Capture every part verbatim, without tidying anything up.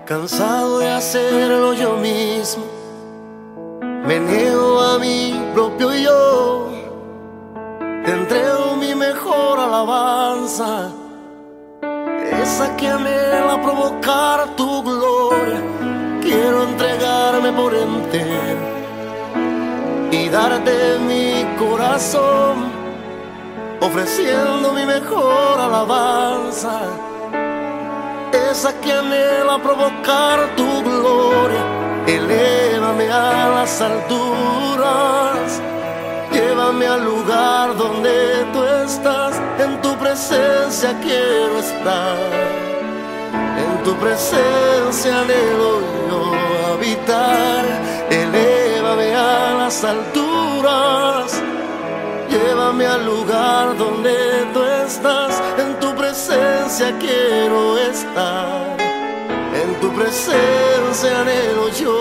Cansado de hacerlo yo mismo, me niego a mi propio yo. Te entrego mi mejor alabanza, esa que anhela provocar tu gloria. Quiero entregarme por entero y darte mi corazón, ofreciendo mi mejor alabanza, esa que anhela provocar tu gloria. Elévame a las alturas, llévame al lugar donde tú estás. En tu presencia quiero estar, en tu presencia anhelo yo habitar. Elévame a las alturas, llévame al lugar donde tú estás. En tu presencia quiero estar, en tu presencia anhelo yo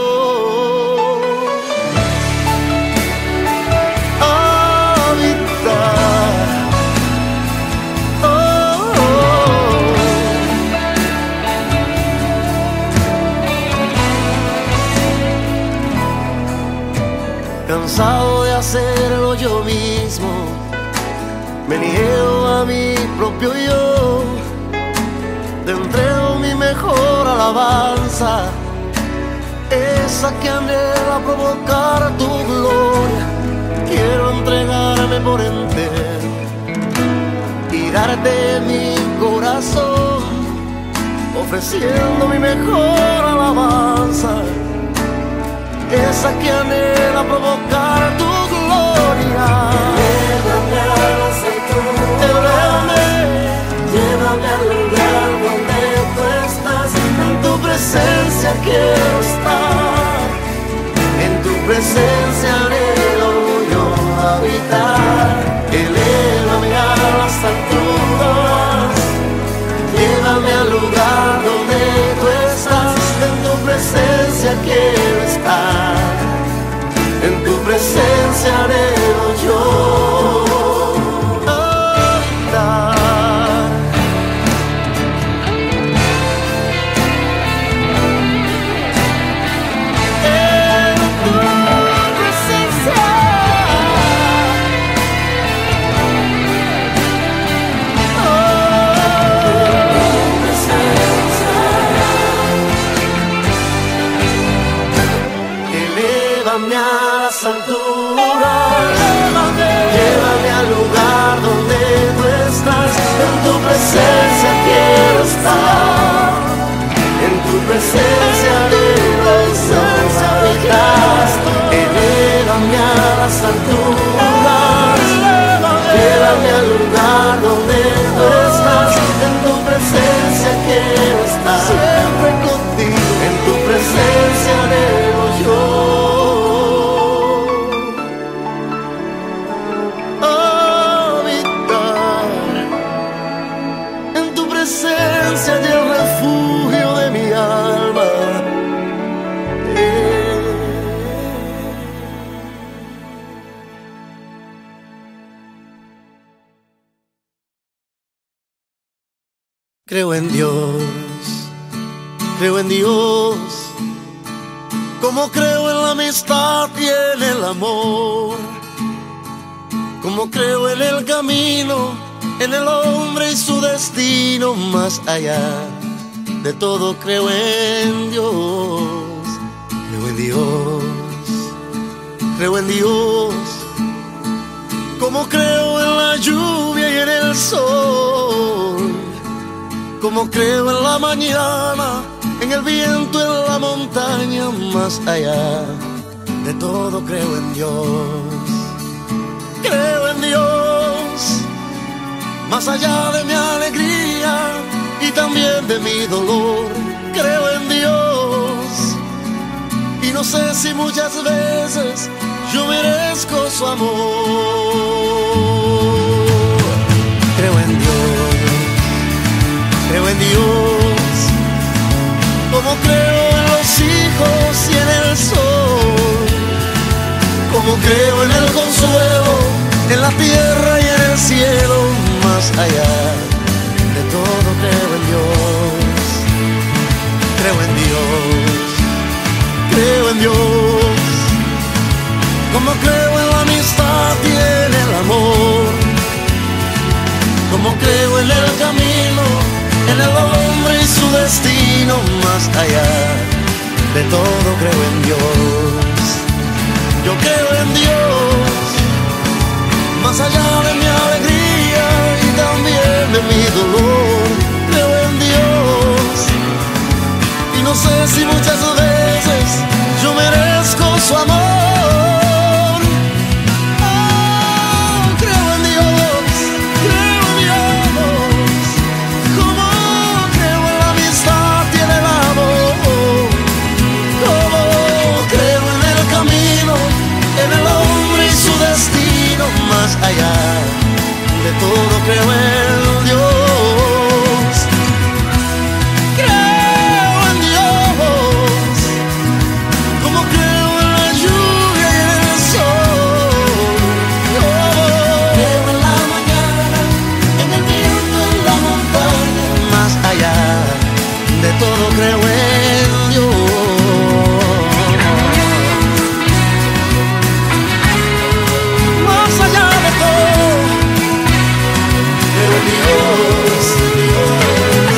habitar. Oh, oh, oh. Cansado de hacerlo yo mismo, me niego a mi propio yo. Te entrego mi mejor alabanza, esa que anhela provocar tu gloria. Quiero entregarme por entero y darte mi corazón, ofreciendo mi mejor alabanza, esa que anhela provocar tu gloria. Llévame a las alturas, llévame al lugar donde tú estás. En tu presencia quiero estar, en tu presencia anhelo yo habitar. Elévame a las alturas, llévame al lugar donde tú estás. En tu presencia quiero estar, en tu presencia anhelo yo habitar. En tu presencia, oh, elévame a las alturas, llévame al lugar donde tú estás. En tu presencia quiero estar, en tu presencia anhelo habitar. Elévame a las alturas, llévame al lugar donde tú estás. En tu presencia quiero estar, siempre contigo. En tu presencia anhelo yo habitar. En tu presencia y el refugio de mi alma. Eh. Creo en Dios, creo en Dios, como creo en la amistad y en el amor, como creo en el camino, en el hombre y su destino. Más allá de todo creo en Dios, creo en Dios, creo en Dios, como creo en la lluvia y en el sol, como creo en la mañana, en el viento, en la montaña. Más allá de todo creo en Dios, creo en Dios, más allá de mi alegría y también de mi dolor. Creo en Dios y no sé si muchas veces yo merezco su amor. Creo en Dios, creo en Dios, como creo en los hijos y en el sol, como creo en el consuelo, en la tierra y en el cielo. Más allá de todo creo en Dios, creo en en el hombre y su destino. Más allá de todo creo en Dios. Yo creo en Dios, más allá de mi alegría y también de mi dolor. Creo en Dios y no sé si muchas veces yo merezco su amor. Oh, creo en Dios, creo en Dios, como creo en la amistad y en el amor, como creo en el camino, en el hombre y su destino. Más allá de todo creo en Dios. Creo en Dios, como creo en la lluvia y en el sol. Oh, creo en la mañana, en el viento, en la montaña. Más allá de todo creo en Dios. Más allá de todo creo en Dios, Dios.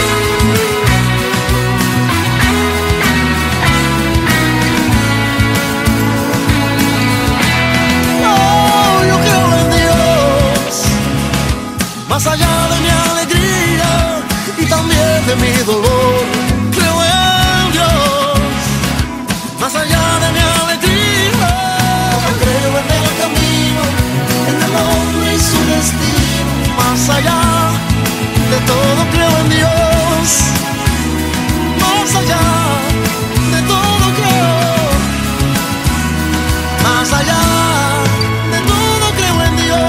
Oh, yo creo en Dios, más allá de mi alegría y también de mi dolor. Creo en Dios, más allá de mi alegría. Creo en el camino, en el hombre y su destino. Más allá de todo creo en Dios. Más allá de todo creo. Más allá de todo creo en Dios.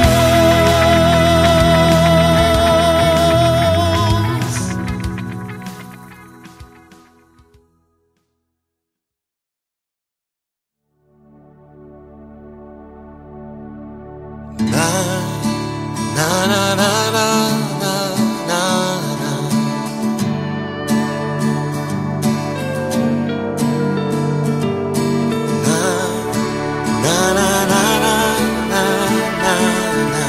Na, na, na, na, na, na, na. Na, na, na, na, na, na, na.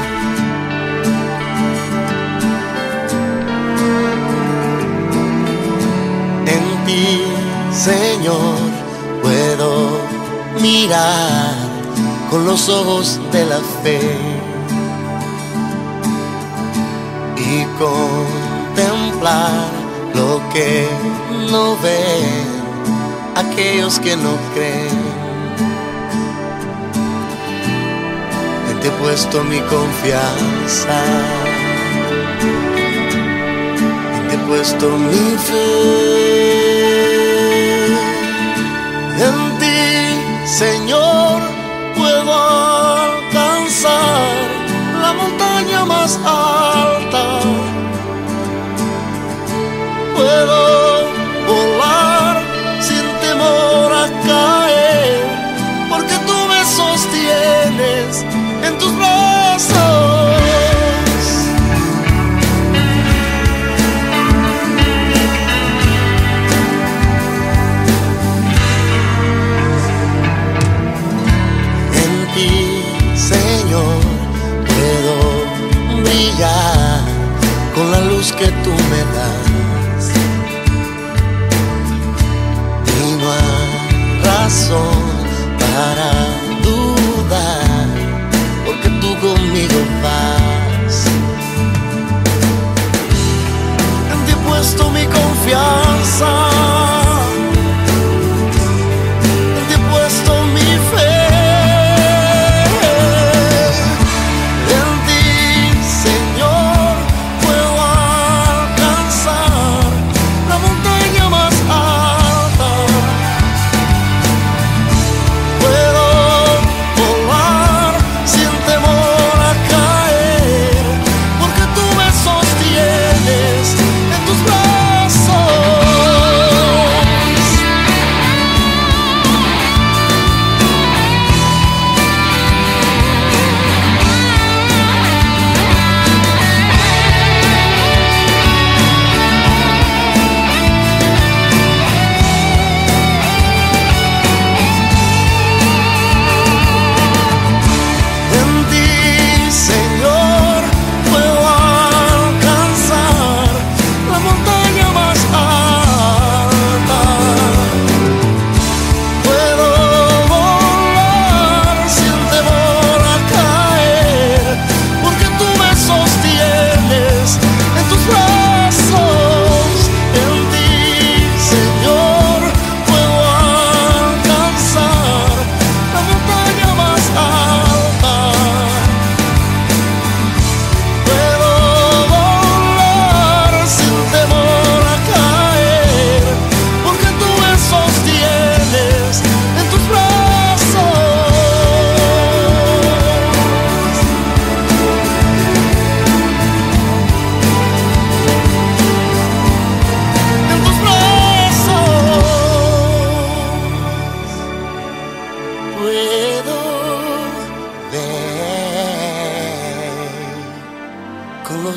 En ti, Señor, puedo mirar con los ojos de la fe y contemplar lo que no ven aquellos que no creen. En ti he puesto mi confianza, en ti he puesto mi fe. En ti, Señor, puedo alcanzar la montaña más alta. Puedo volar sin temor a caer, porque tú me sostienes en tus brazos. Señor, puedo brillar con la luz que tú me das, y no hay razón para dudar, porque tú conmigo vas. En ti he puesto mi confianza, en ti he puesto mi fe. Puedo volar sin temor a caer,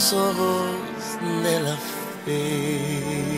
los ojos de la fe.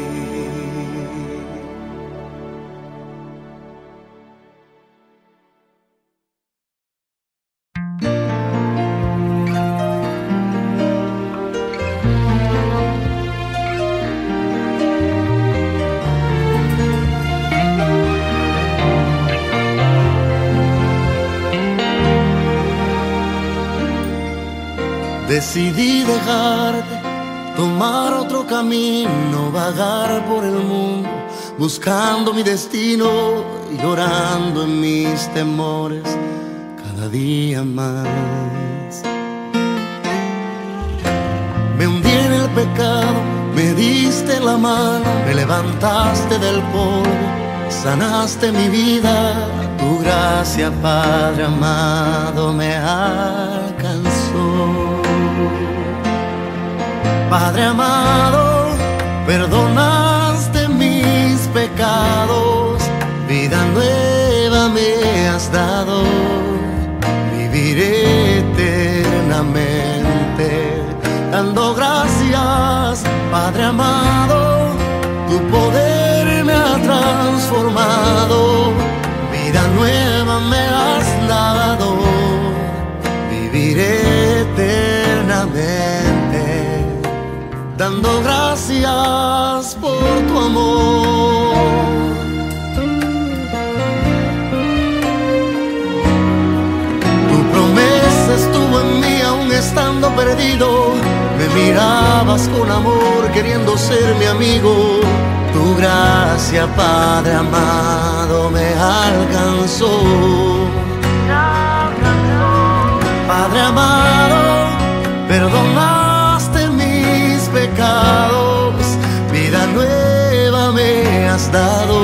Decidí dejarte, tomar otro camino, vagar por el mundo, buscando mi destino, llorando en mis temores cada día más. Me hundí en el pecado, me diste la mano, me levantaste del polvo, sanaste mi vida. Tu gracia, Padre amado, me alcanzó. Padre amado, perdonaste mis pecados, vida nueva me has dado, viviré eternamente dando gracias. Padre amado, tu poder me ha transformado, vida nueva me has dado, viviré eternamente dando gracias por tu amor. Tu promesa estuvo en mí aún estando perdido, me mirabas con amor queriendo ser mi amigo. Tu gracia, Padre amado, me alcanzó. Padre amado, perdonaste mis pecados, vida nueva me has dado,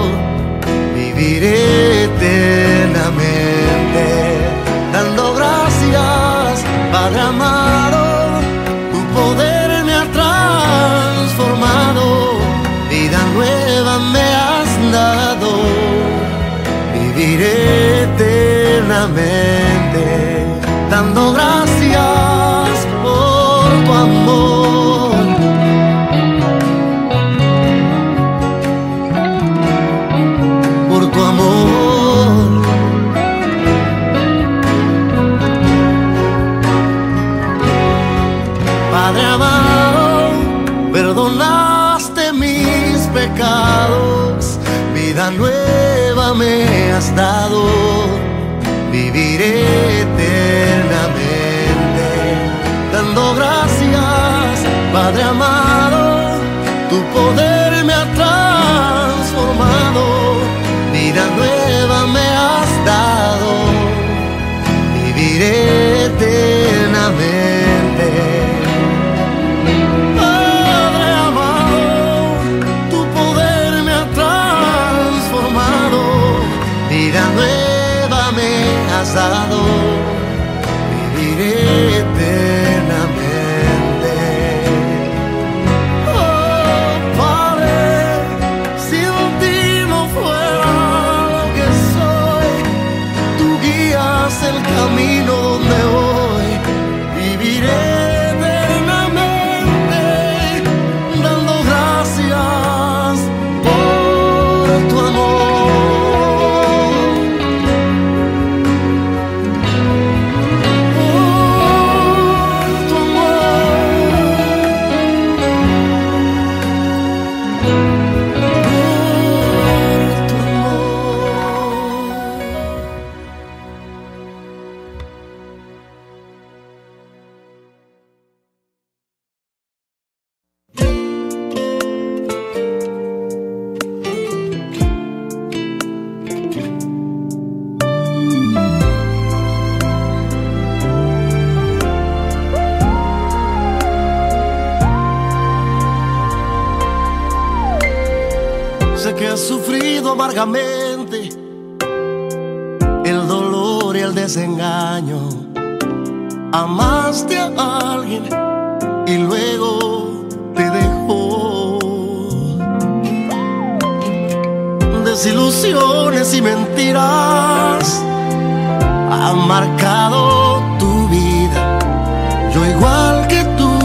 viviré eternamente dando gracias. Padre amado, tu poder me ha transformado, vida nueva me has dado, viviré eternamente dando gracias por tu amor. Por tu amor. Padre amado, perdonaste mis pecados, vida nueva me has dado, viviré eternamente dando gracias. Padre amado, tu poder me ha transformado, vida nueva me has dado, viviré eternamente. Padre amado, tu poder me ha transformado, vida nueva me has dado, viviré eternamente. Oh Padre, si en ti no fuera lo que soy, tú guías el camino donde voy, viviré eternamente dando gracias por tu amor. Sé que has sufrido amargamente el dolor y el desengaño. Amaste a alguien y luego te dejó. Desilusiones y mentiras han marcado tu vida. Yo igual que tú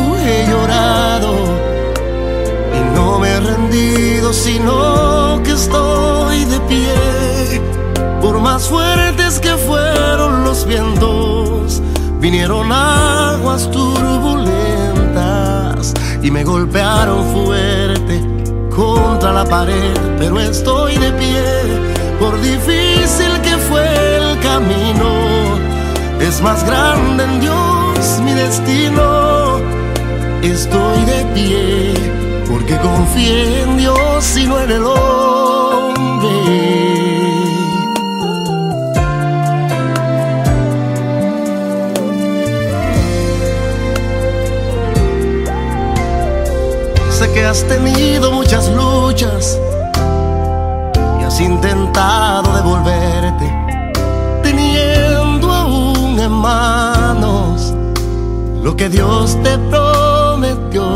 rendido, sino que estoy de pie. Por más fuertes que fueron los vientos, vinieron aguas turbulentas y me golpearon fuerte contra la pared, pero estoy de pie. Por difícil que fue el camino, es más grande en Dios mi destino. Estoy de pie porque confié en Dios y no en el hombre. Sé que has tenido muchas luchas y has intentado devolverte, teniendo aún en manos lo que Dios te prometió.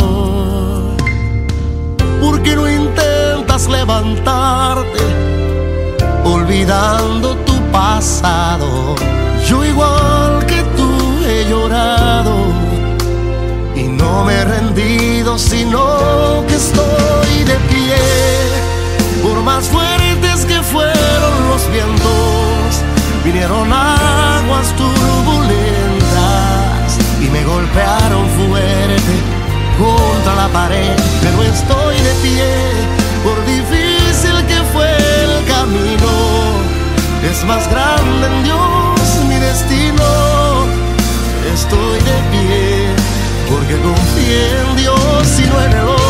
¿Por qué no intentas levantarte olvidando tu pasado? Yo igual que tú he llorado y no me he rendido, sino que estoy de pie. Por más fuertes que fueron los vientos, vinieron aguas turbulentas y me golpearon fuerte contra la pared, pero estoy de pie. Por difícil que fue el camino, es más grande en Dios mi destino. Estoy de pie porque confié en Dios y no en el hombre.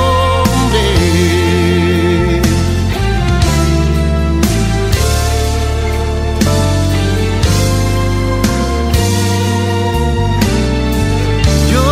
Yo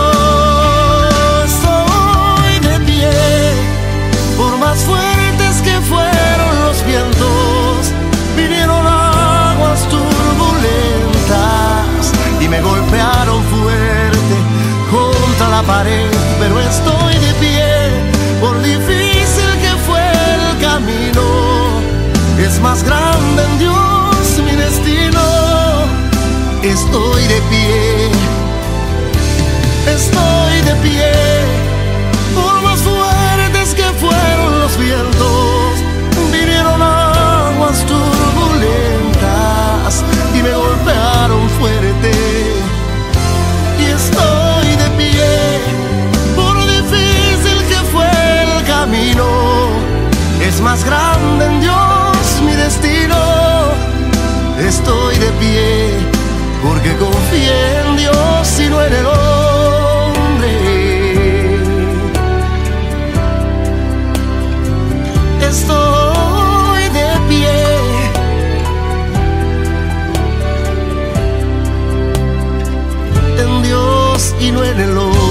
estoy de pie. Por más fuertes que fueron los vientos, vinieron aguas turbulentas y me golpearon fuerte contra la pared, pero estoy de pie. Por difícil que fue el camino, es más grande en Dios mi destino. Estoy de pie, estoy de pie. Por más fuertes que fueron los vientos, vinieron aguas turbulentas y me golpearon fuerte. Y estoy de pie. Por difícil que fue el camino, es más grande en Dios mi destino. Estoy de pie porque confié en Dios y no en el hombre. Estoy de pie. En Dios y no en el hombre.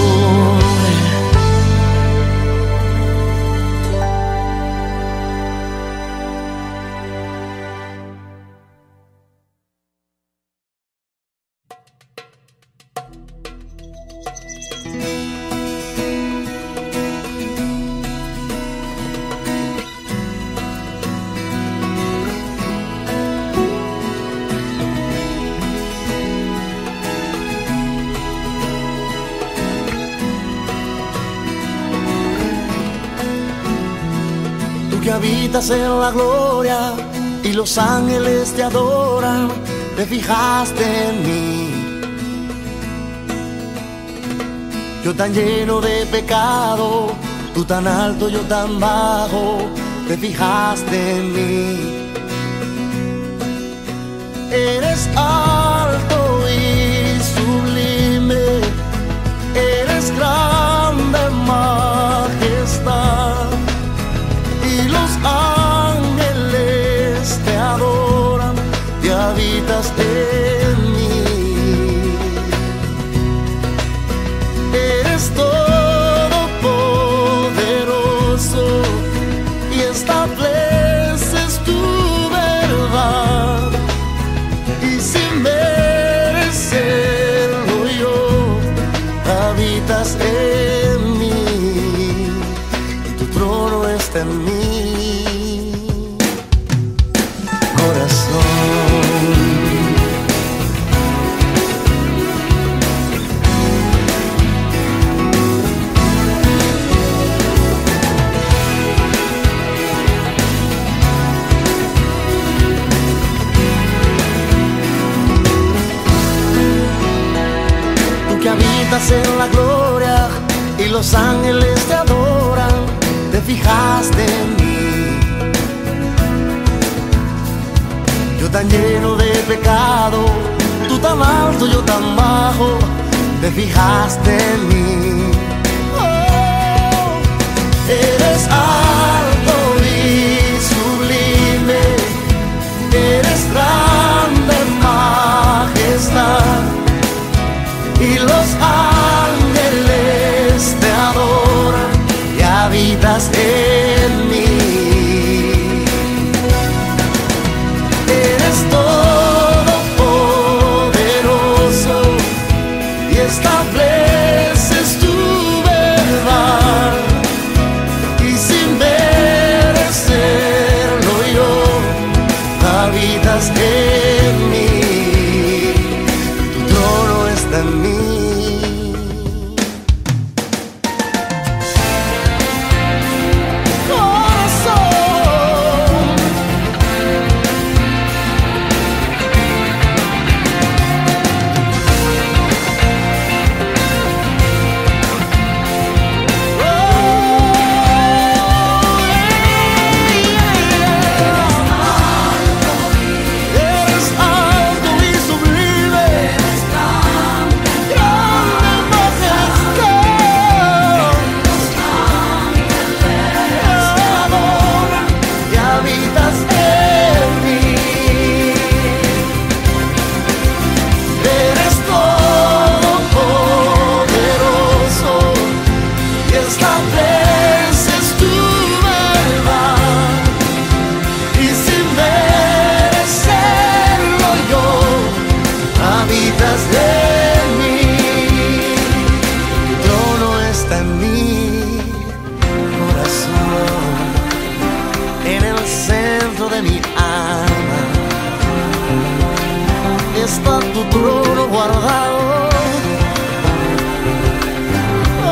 Que habitas en la gloria y los ángeles te adoran, te fijaste en mí. Yo tan lleno de pecado, tú tan alto, yo tan bajo, te fijaste en mí. Eres alto y sublime, eres grande en majestad. Y los ángeles te adoran, te habitas en mí. Eres todopoderoso y estableces tu verdad. Y sin merecerlo yo, habitas en mí. Y tu trono está en mí. los ángeles te adoran, te fijaste en mí. Yo tan lleno de pecado, tú tan alto, yo tan bajo, te fijaste en mí. Oh, eres alto y sublime, eres grande en majestad, y los ángeles te adoran y habitas en mí. Eres todopoderoso y estableces tu verdad, y sin merecerlo yo, habitas en mí. Tu trono está en mí. Está tu trono guardado. Oh,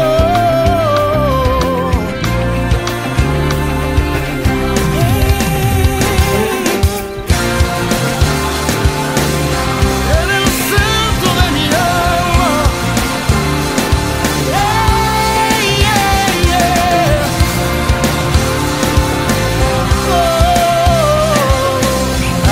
en el centro de mi alma. Yeah, yeah, yeah. Oh, ah.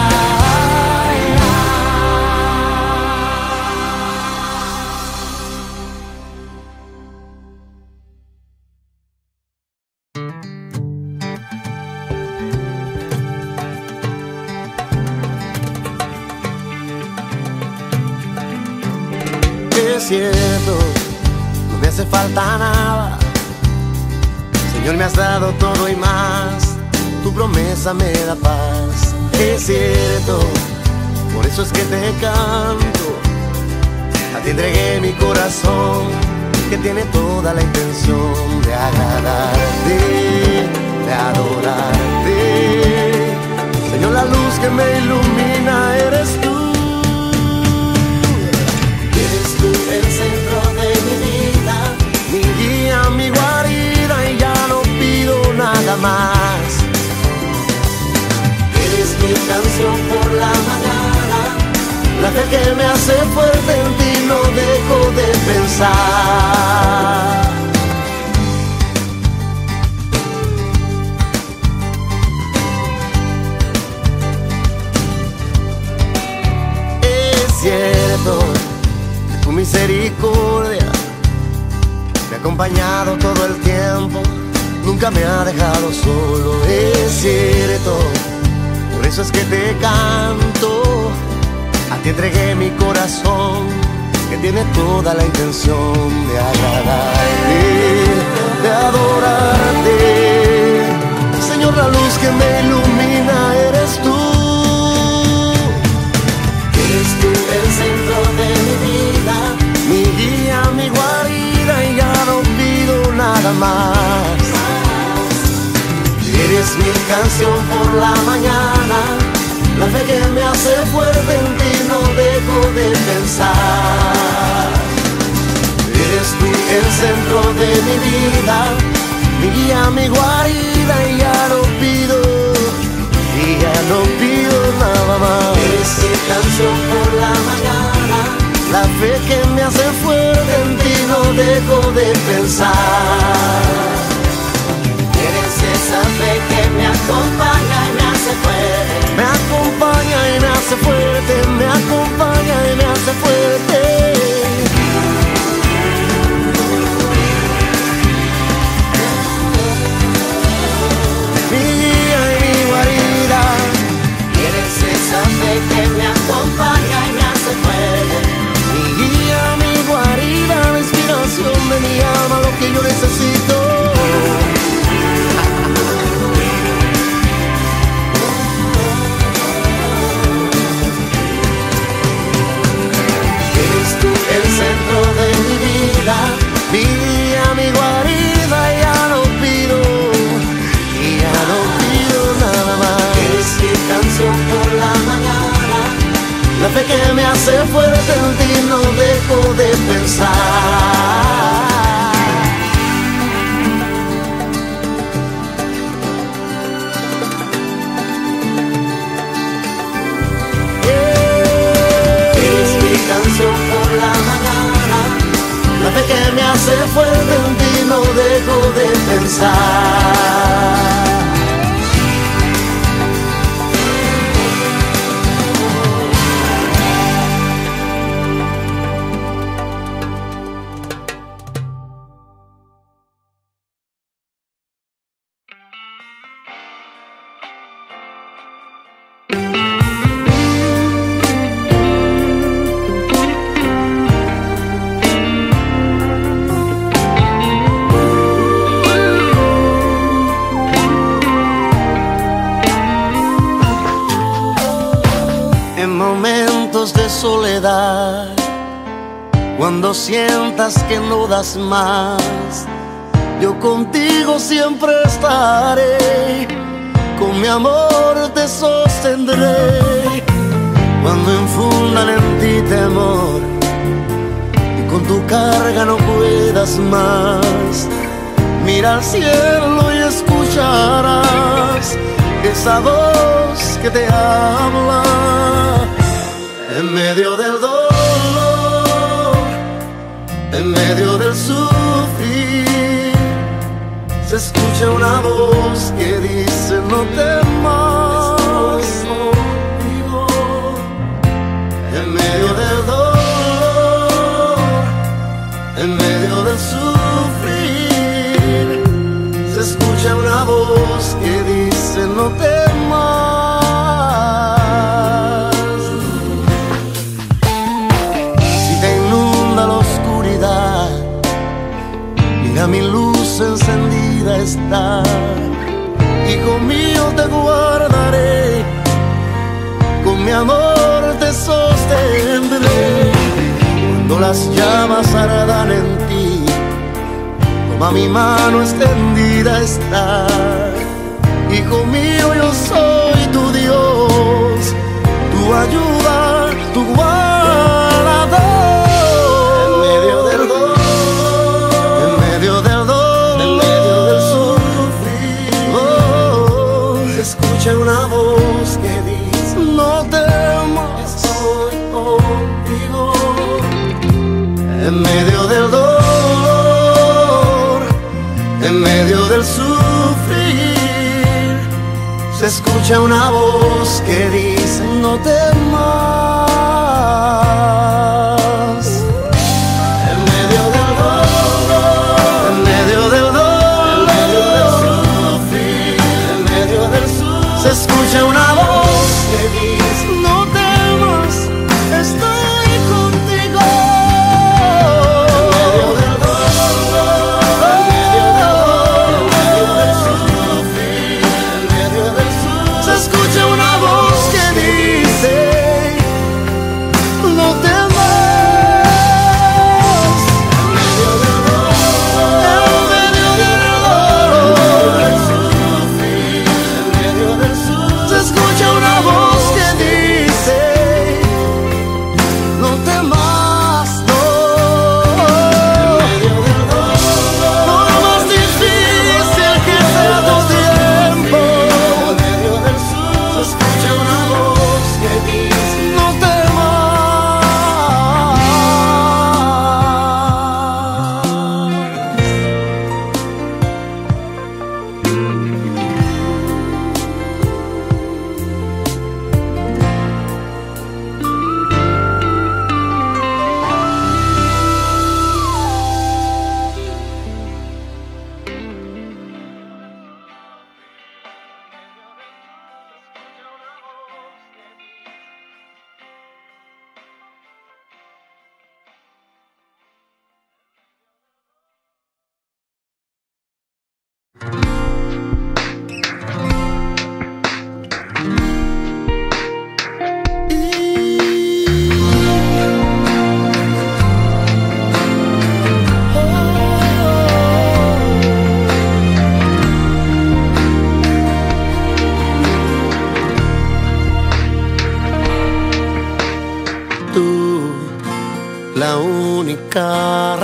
Es cierto, no me hace falta nada, Señor, me has dado todo y más, tu promesa me da paz. Es cierto, por eso es que te canto, a ti entregué mi corazón, que tiene toda la intención de agradarte, de adorarte. Señor, la luz que me ilumina eres tú. El centro de mi vida, mi guía, mi guarida, y ya no pido nada más. Eres mi canción por la mañana, la fe que me hace fuerte, en ti no dejo de pensar. Es cierto, tu misericordia me ha acompañado todo el tiempo, nunca me ha dejado solo. Es cierto, por eso es que te canto, a ti entregué mi corazón, que tiene toda la intención de agradarte, de adorarte. Señor, la luz que me ilumina eres tú. eres tú el centro de mi vida, mi guía, mi guarida, y ya no pido nada más. Eres mi canción por la mañana, la fe que me hace fuerte, en ti no dejo de pensar. Eres tú el centro de mi vida, mi guía, mi guarida, y ya no pido, y ya no pido nada más. eres mi canción por la mañana, la fe que me hace fuerte, en ti no dejo dejo de pensar. Eres esa fe que me acompaña y me hace fuerte. Me acompaña y me hace fuerte, me acompaña y me hace fuerte. Mi guía y mi guarida. Eres esa fe que me acompaña y me hace fuerte. Mi guía, mi guarida, la inspiración de mi alma, lo que yo necesito. El centro de mi vida, mi guía, mi guarida, ya no pido, y ya no pido nada más. Es mi canción por la mañana, la fe que me hace fuerte, en ti no dejo de pensar. Es mi canción por la mañana, la fe que me hace fuerte, en ti no dejo de pensar. De soledad, cuando sientas que no das más, yo contigo siempre estaré, con mi amor te sostendré. Cuando infundan en ti temor y con tu carga no puedas más, mira al cielo y escucharás esa voz que te habla. En medio del dolor, en medio del sufrir, se escucha una voz que dice no temas. En medio del dolor, en medio del sufrir, se escucha una voz que dice no temas. Mira, mi luz encendida está, hijo mío, te guardaré, con mi amor te sostendré. Cuando las llamas ardan en ti, toma mi mano extendida está, hijo mío, yo soy tu Dios, tu ayuda, tu guardador. En medio del dolor, escucha una voz que dice no temas, estoy contigo. En medio del dolor, en medio del sufrir, se escucha una voz que dice no temas. En medio del dolor, en medio del dolor, en medio del sufrir, en medio del sufrir, se escucha una voz que dice no temas, estoy contigo. En medio del dolor, en medio del dolor, en medio del sufrir, en medio del sufrir, se escucha una voz que dice no temas.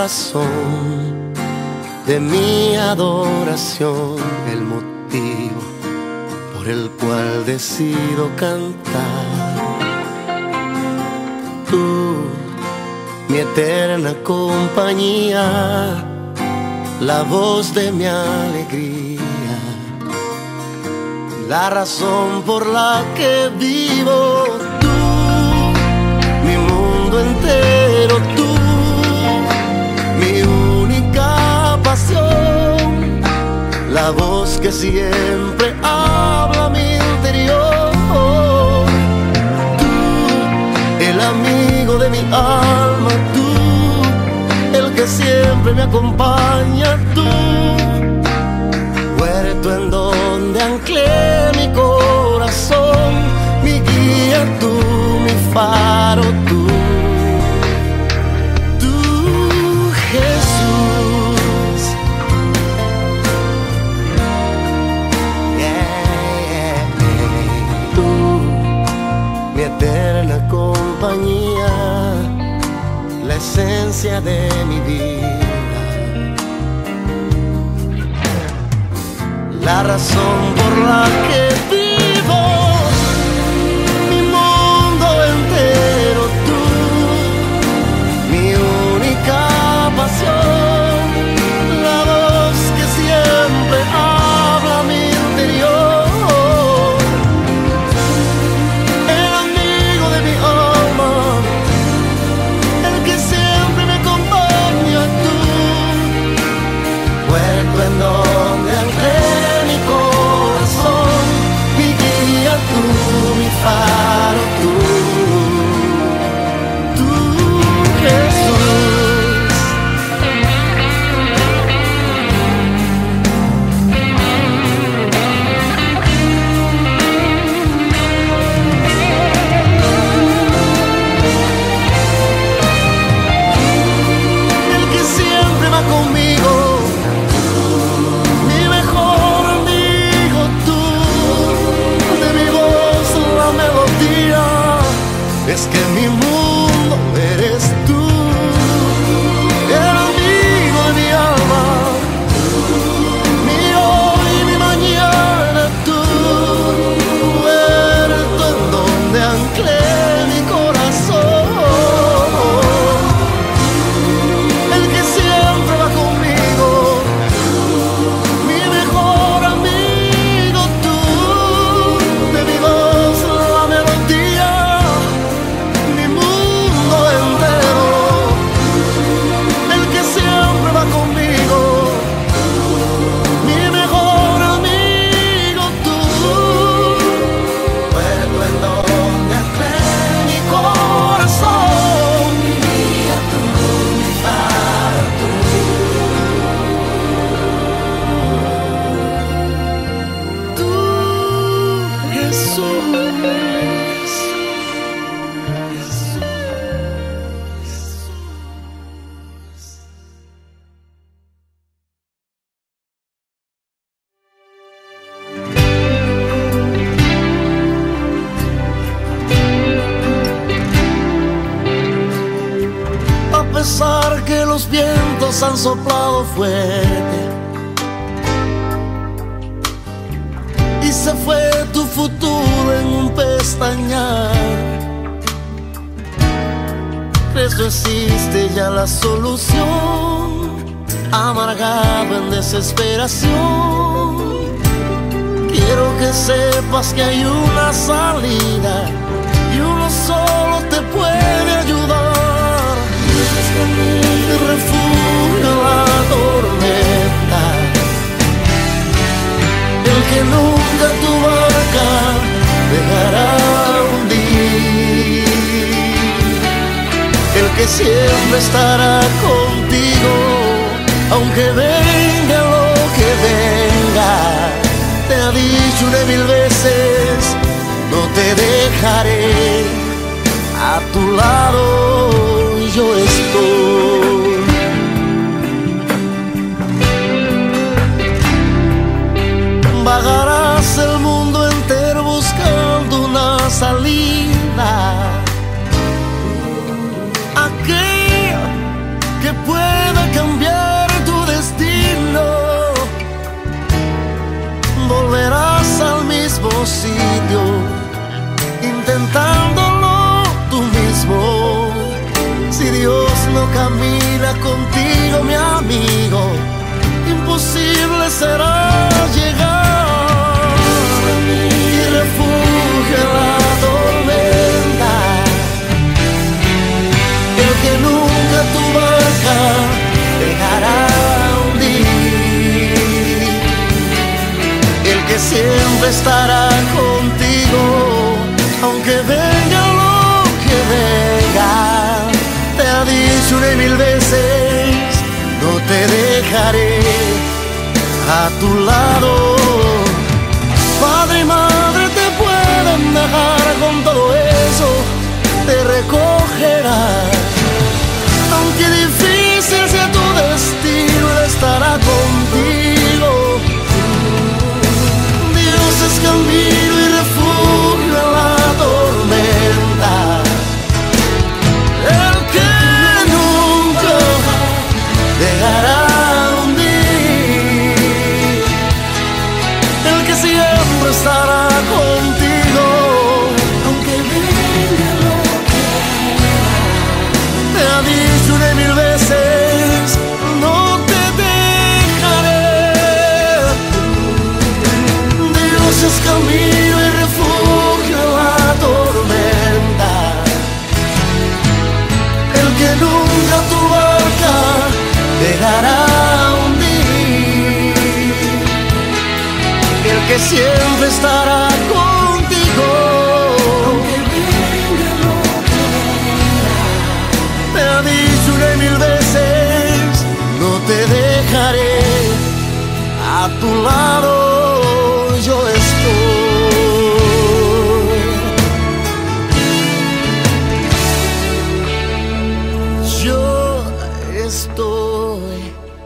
razón de mi adoración, el motivo por el cual decido cantar. Tú, mi eterna compañía, la voz de mi alegría, la razón por la que vivo. Tú, mi mundo entero, tú, mi única pasión, la voz que siempre habla a mi interior. Tú, el amigo de mi alma, tú, el que siempre me acompaña, tú, puerto en donde anclé mi corazón, mi guía, tú, mi faro, tú. Jesús, yeah, yeah, yeah. Tú, mi eterna compañía, la esencia de mi vida, la razón por la que vivo, mi mundo entero, tú, mi única pasión, la voz que siempre habla a mi interior, el amigo de mi alma, el que siempre me acompaña, tú, puerto en donde anclé mi corazón, mi guía, tú, mi faro, tú, tú, Jesús. El que siempre va conmigo, mi mejor amigo, tú, de mi voz la melodía, es que mi mundo eres tú, el amigo de mi alma, mi hoy y mi mañana, tú, puerto en donde anclé mi corazón, el que siempre va conmigo, mi mejor amigo, tú, de mi voz la melodía, mi mundo entero, el que siempre va conmigo, mi mejor amigo, tú, puerto en donde anclé mi corazón, mi guía, tú, mi faro, tú, tú, Jesús. A pesar que los vientos han soplado fuerte y se fue tu futuro en un pestañear, Cristo existe ya la solución, amargado en desesperación. Quiero que sepas que hay una salida y uno solo te puede ayudar. Es mi refugio en la tormenta, el que nunca tu barca dejará hundir, el que siempre estará contigo, aunque venga lo que venga. Te ha dicho una mil veces, no te dejaré, a tu lado yo estoy. Vagarás el mundo entero buscando una salida, aquella que pueda mismo sitio, intentándolo tú mismo. Si Dios no camina contigo, mi amigo, imposible será llegar. Y refugio en la tormenta, el que nunca tu barca dejará hundir, el que siempre estará contigo, aunque venga lo que venga. Te ha dicho una y mil veces, no te dejaré a tu lado. Padre y madre te pueden dejar, con todo eso te recogerá. Aunque difícil sea tu destino, Él estará contigo. Dios es camino y refugio en la tormenta, el que nunca dejará hundir, el que siempre estará contigo, aunque venga lo que venga. Te ha dicho una y mil veces, no te dejaré. Dios es camino y refugio en la tormenta, el que nunca tu barca dejará hundir, el que siempre estará contigo, aunque venga lo que venga. Te ha dicho una y mil veces, no te dejaré, a tu lado yo estoy. Yo estoy.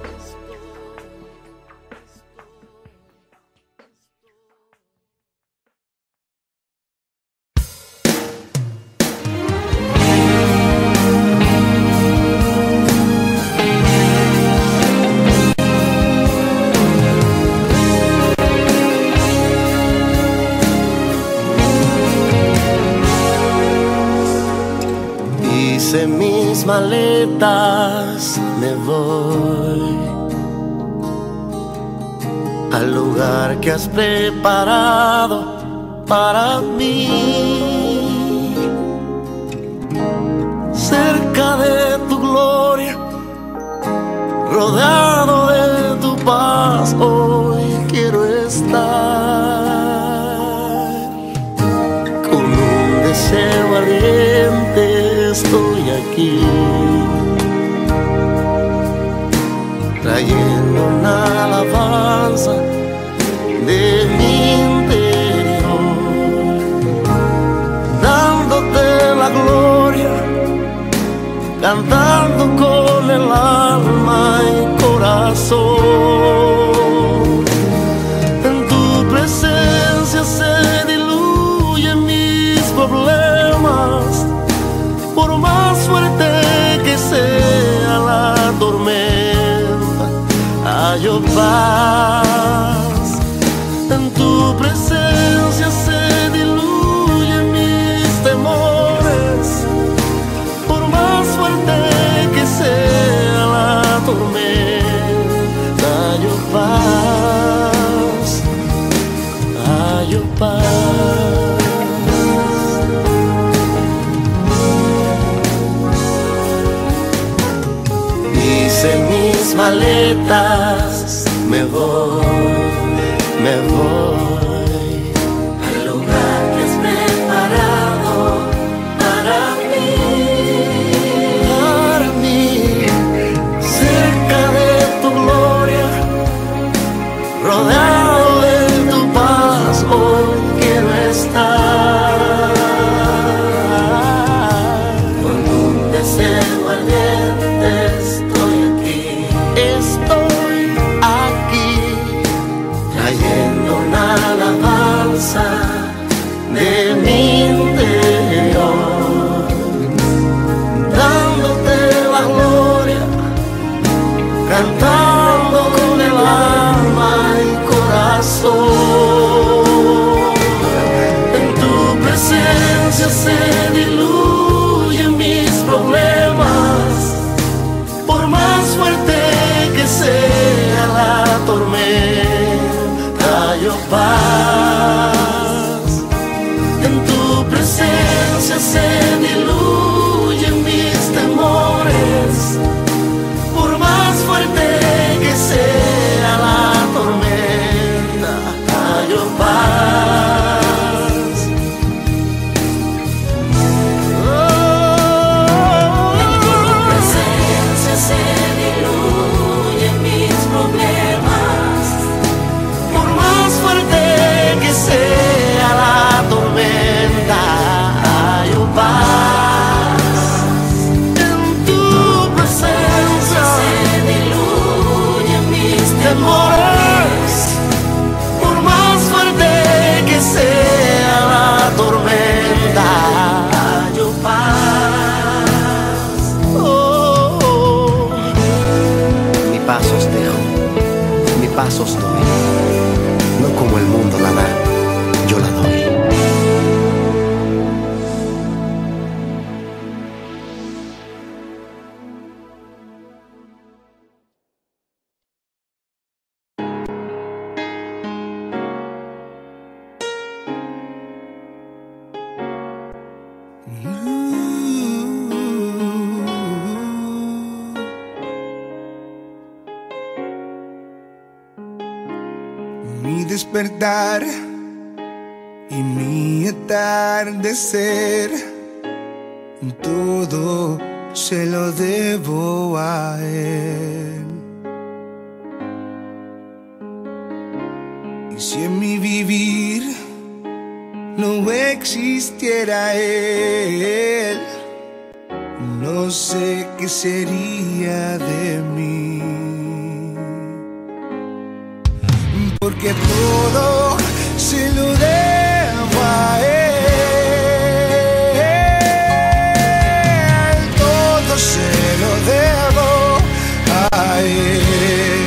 Hice mis maletas, me voy al lugar que has preparado para mí, cerca de tu gloria, rodeado de tu paz. Hoy quiero estar con un deseo ardiente. Estoy aquí trayendo una alabanza de mi interior, dándote la gloria, cantando con el alma y corazón. En tu presencia se diluyen mis problemas, por más fuerte que sea la tormenta, hallo paz. En tu presencia se diluyen mis temores, por más fuerte que sea la tormenta, hallo paz, hallo paz. Hice mis maletas, me voy, me voy al lugar que has preparado para mí, para mí, cerca de tu gloria, rodeado de tu paz. Hoy quiero estar con un deseo ardiente. Estoy aquí trayendo una alabanza de mi interior, dándote la gloria, cantando con el alma y corazón. se diluyen mis temores, por más fuerte que sea la tormenta, hallo paz. Oh, en tu presencia se diluyen mis problemas, por más fuerte que sea la tormenta, hallo paz. En tu presencia se diluyen mis temores, por más fuerte que sea la tormenta, hallo paz. Oh, oh. Mi paz os dejo, mi paz os doy, no como el mundo la da, yo la doy. Mi despertar y mi atardecer, todo se lo debo a Él. Y si en mi vivir no existiera Él, no sé qué sería de mí. Porque todo se lo debo a Él, todo se lo debo a Él,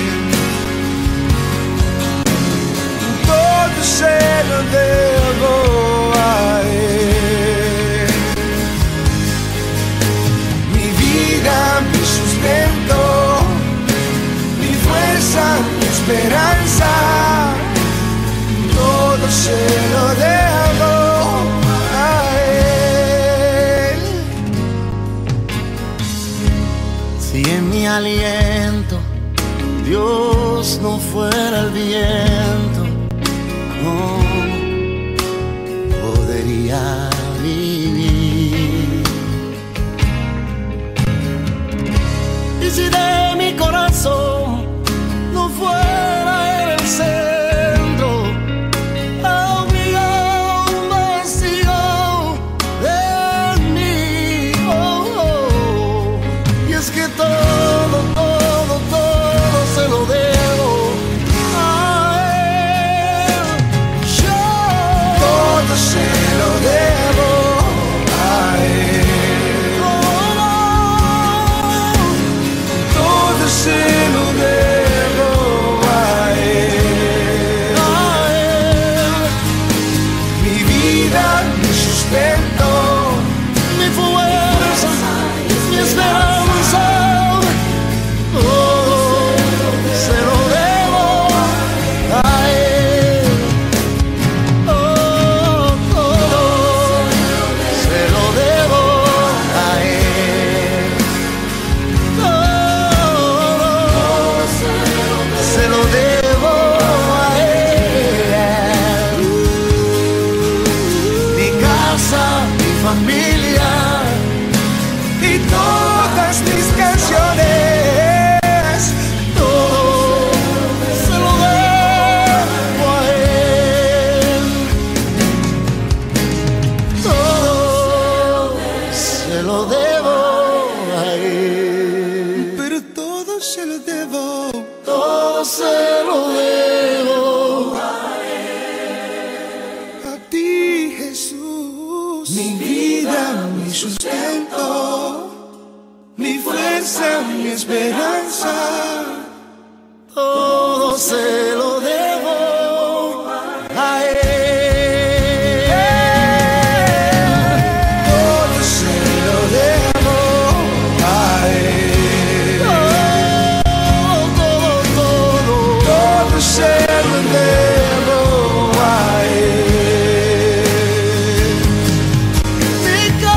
todo se lo debo a Él. Mi vida, mi sustento, mi fuerza, mi esperanza, todo se lo debo a Él. Si en mi aliento Dios no fuera el viento, no podría vivir. Y si de mi corazón no fuera Él el centro, habría un vacío en mí. Oh, oh. Y es que todo, todo, todo se lo debo a Él. Yo Todo se lo debo a Él, todo se lo debo a Él. a Él, Mi vida, mi sustento, mi fuerza, mi esperanza, todo se lo debo a Él. Oh, todo se lo debo a Él. Todo se lo debo a Él. Mi casa, mi familia y todas mis canciones, todo se lo debo a Él. Todo se lo debo a Él. pero todo se lo debo. Todo se lo debo A ti, Jesús, mi vida, mi sustento, mi fuerza, mi esperanza, todo se lo debo a Él. todo se lo debo a Él, Todo, todo, todo se lo debo a Él. mi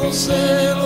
lo sé,